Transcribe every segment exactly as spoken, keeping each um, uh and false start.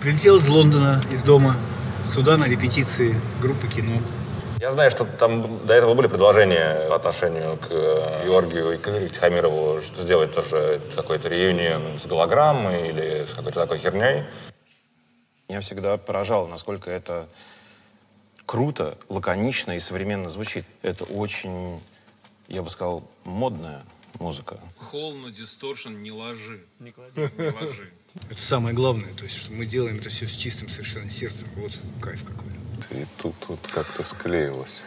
Прилетел из Лондона, из дома, сюда на репетиции группы кино. Я знаю, что там до этого были предложения по отношению к Георгию и к Игорю Тихомирову, что сделать тоже какой-то реюнион с голограммой или с какой-то такой херней. Меня всегда поражало, насколько это круто, лаконично и современно звучит. Это очень, я бы сказал, модная музыка. Холно, дисторшн, не ложи. Не клади, не ложи. Это самое главное, то есть, что мы делаем это все с чистым совершенно сердцем. Вот кайф какой. И тут вот как-то склеилось.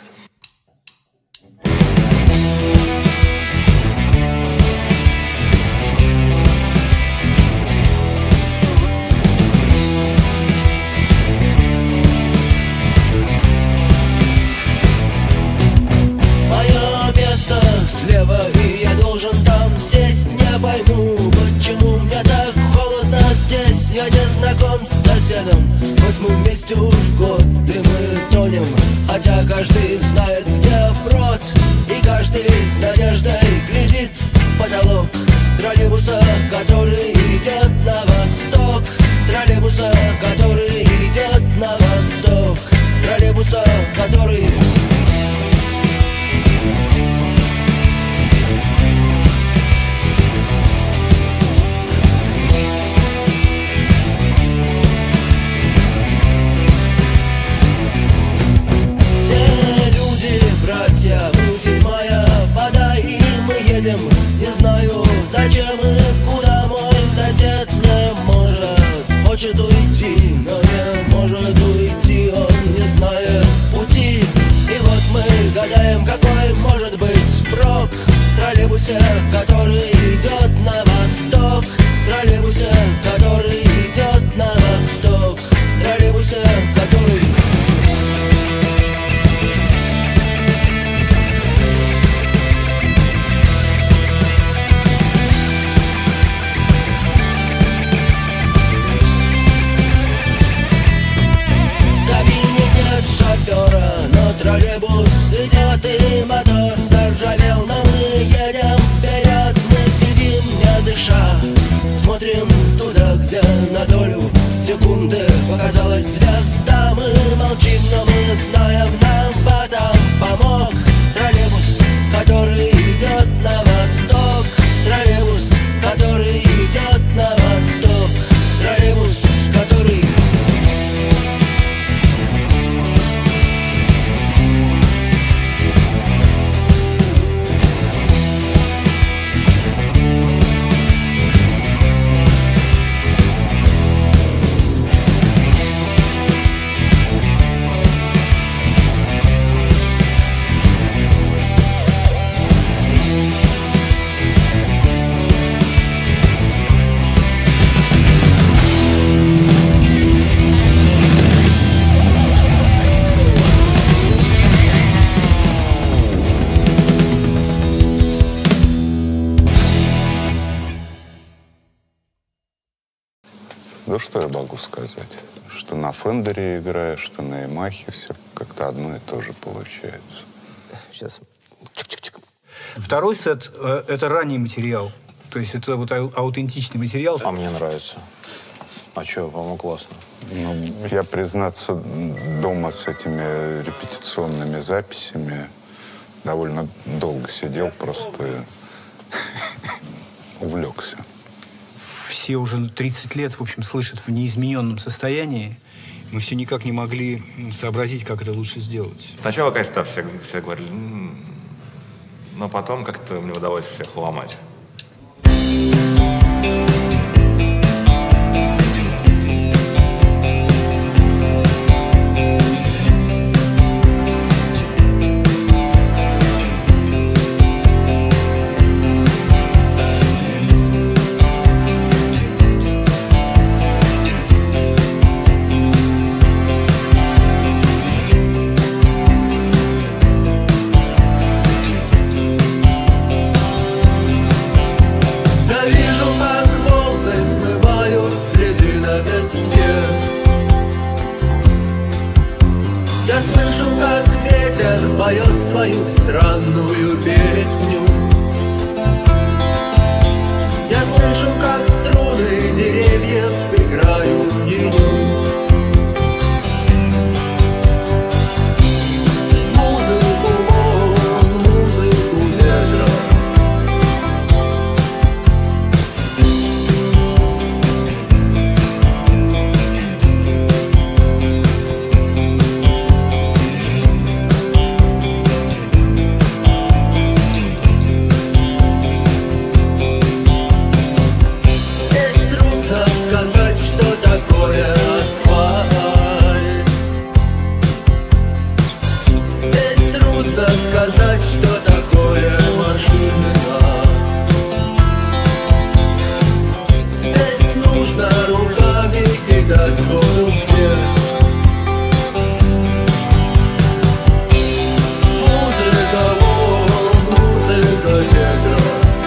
Мое место слева, и я должен там сесть. Не пойму, почему мне так холодно здесь. Я не знаком с соседом, хоть мы вместе уж год, и мы тонем. Хотя каждый знает, где брод, и каждый с надеждой глядит в потолок троллейбуса, который идет на восток. Троллейбуса, который идет на восток. Троллейбуса, который... Не знаю, зачем и куда мой сосед не может. Хочет уйти, но не может уйти. Он не знает пути. И вот мы гадаем, какой может быть спрок в троллейбусе, который идет на восток. Троллейбусе, который идет на восток. Троллейбусе, который... Но троллейбус идет и мотор заржавел, но мы едем вперед. Мы сидим, не дыша, смотрим туда, где на долю секунды показалась звезда. Мы молчим, но мы знаем, нам потом помог троллейбус, который идет на восток. Троллейбус, который идет на восток. Троллейбус, который... Да что я могу сказать? Что на Фендере играю, что на Ямахе, все как-то одно и то же получается. Сейчас. Чик-чик-чик. Второй сет э, – это ранний материал. То есть это вот ау аутентичный материал. А мне нравится. А что, по-моему, классно. Ну, я, признаться, дома с этими репетиционными записями довольно долго сидел, просто увлекся. Все уже тридцать лет, в общем, слышат в неизмененном состоянии. Мы все никак не могли сообразить, как это лучше сделать. Сначала, конечно, все, все говорили, м-м-м", но потом как-то мне удалось всех ломать. Поет свою странную песню. Я слышу, как струны деревьев играют в ее. такое асфальт. Здесь трудно сказать, что такое машина. Здесь нужно руками кидать воду вверх. Музыка волн, музыка ветра.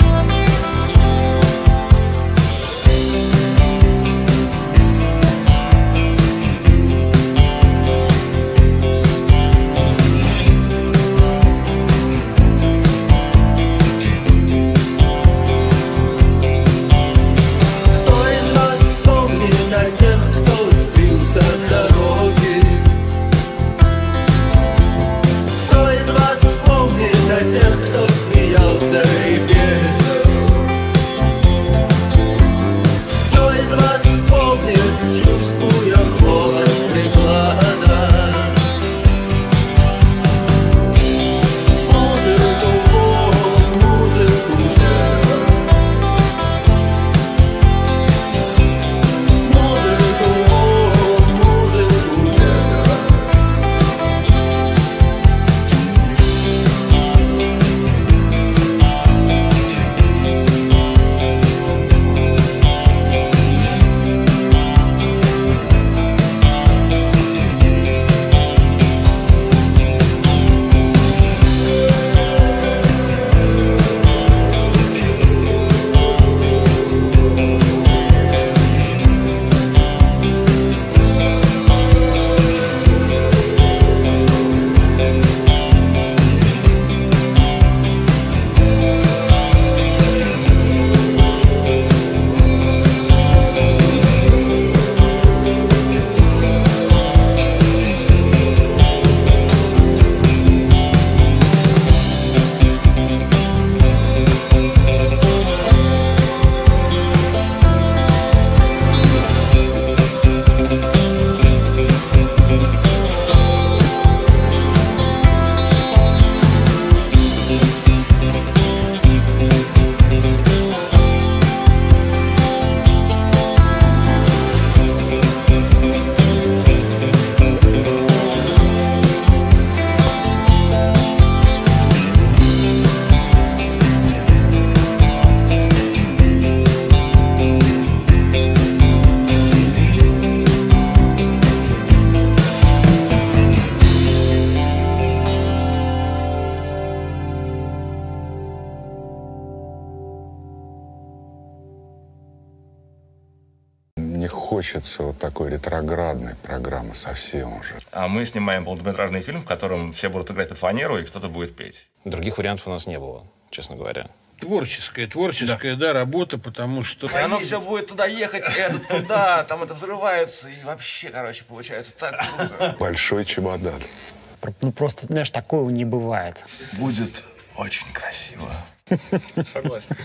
Не хочется вот такой ретроградной программы совсем уже. А мы снимаем полнометражный фильм, в котором все будут играть под фанеру, и кто-то будет петь. Других вариантов у нас не было, честно говоря. Творческая, творческая, да, да работа, потому что... И оно все будет туда ехать, этот туда, там это взрывается, и вообще, короче, получается так круто. Большой чемодан. Ну, просто, знаешь, такого не бывает. Будет очень красиво. Согласен.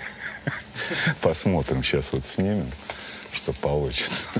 Посмотрим, сейчас вот снимем, что получится.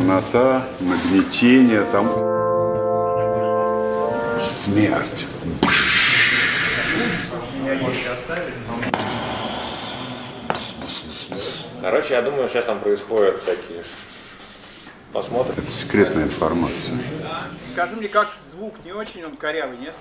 Чернота, нагнетение, там смерть. Короче, я думаю, сейчас там происходят всякие... Посмотрим. Это секретная информация. Скажи мне, как звук не очень, он корявый, нет?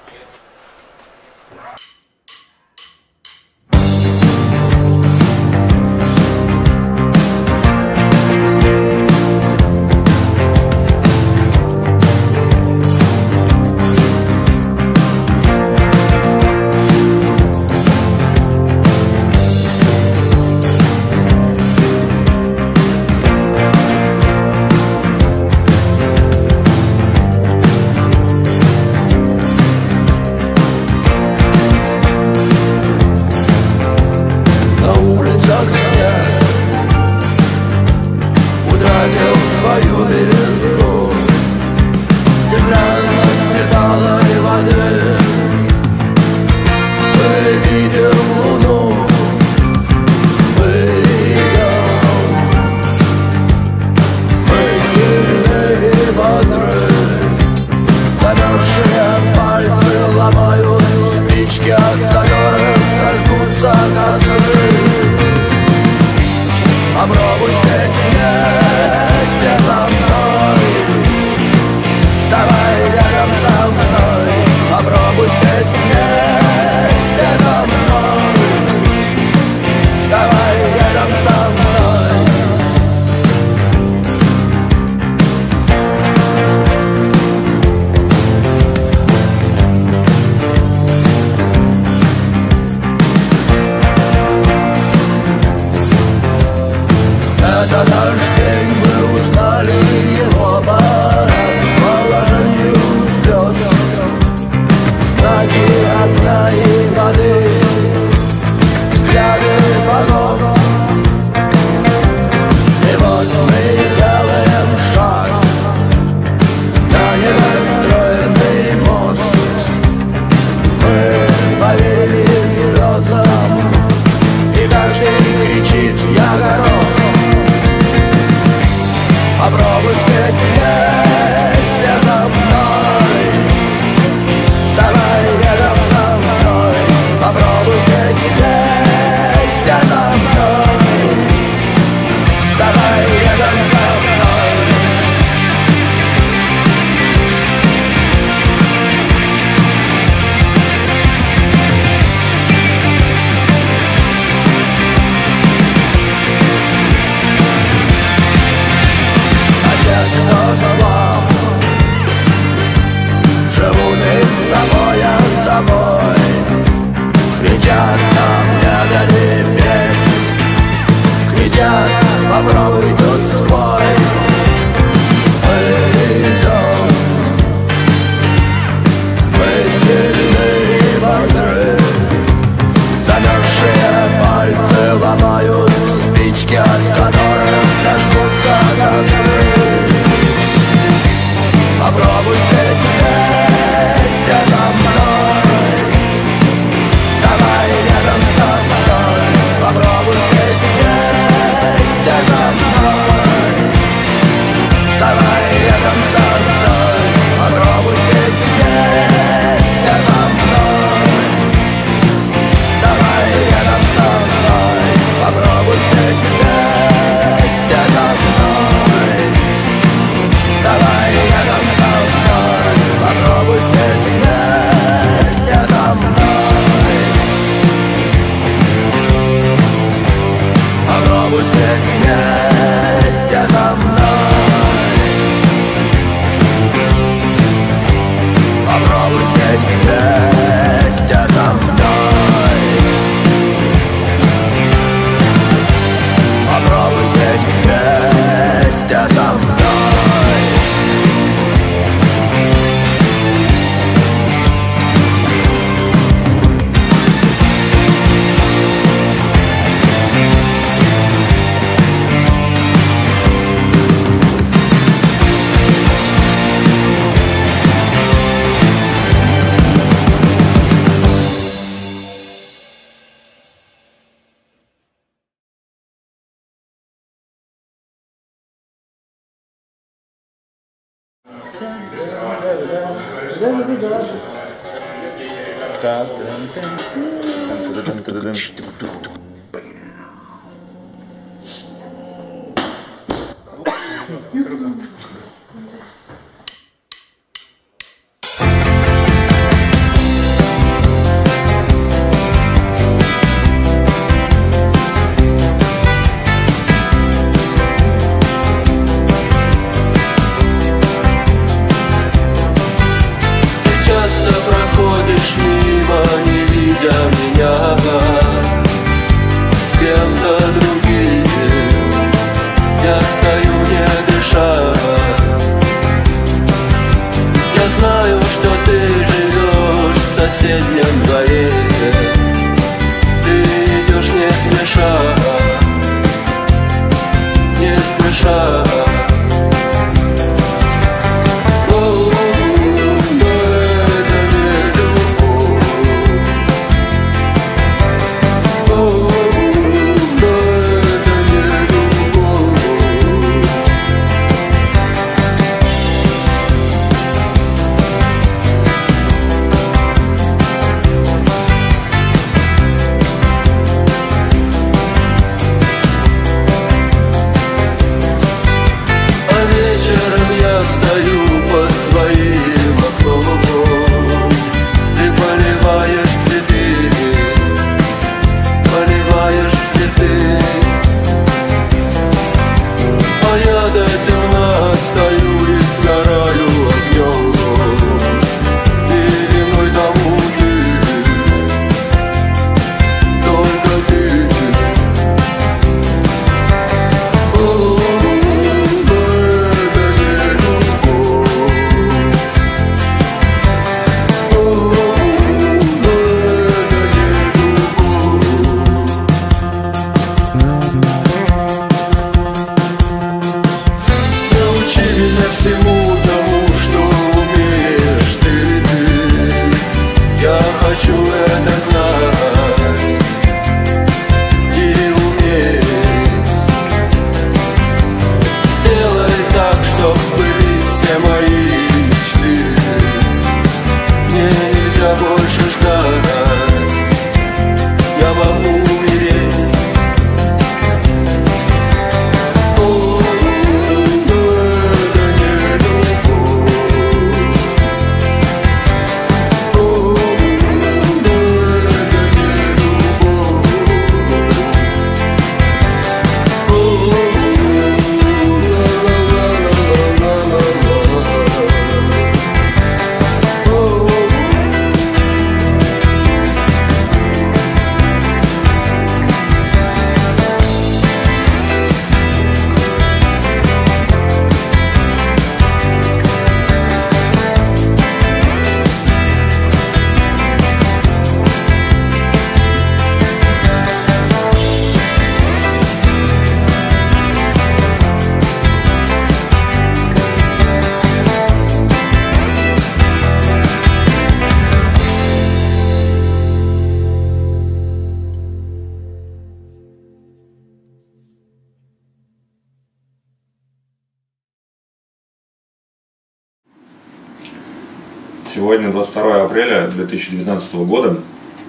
Сегодня двадцать второе апреля две тысячи девятнадцатого года,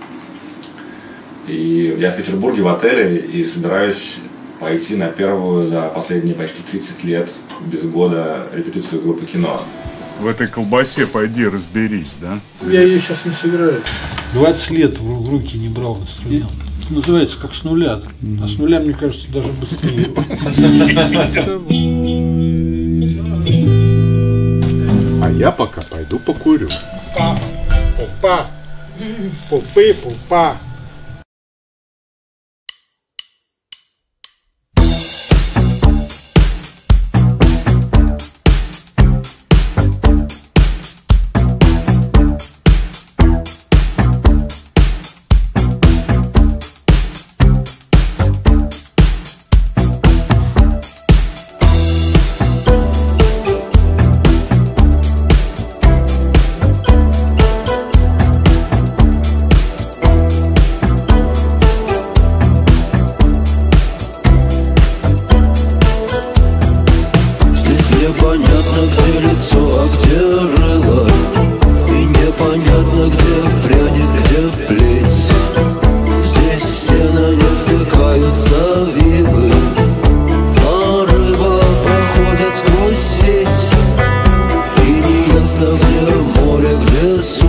и я в Петербурге в отеле и собираюсь пойти на первую за последние почти тридцать лет, без года, репетицию группы «Кино». В этой колбасе пойди разберись, да? Я ее сейчас не собираю. двадцать лет в руки не брал инструмент. Это называется как с нуля. А с нуля, мне кажется, даже быстрее. А я пока пойду покурю. Пупа, пупа, пупы, пупа. море, где сон.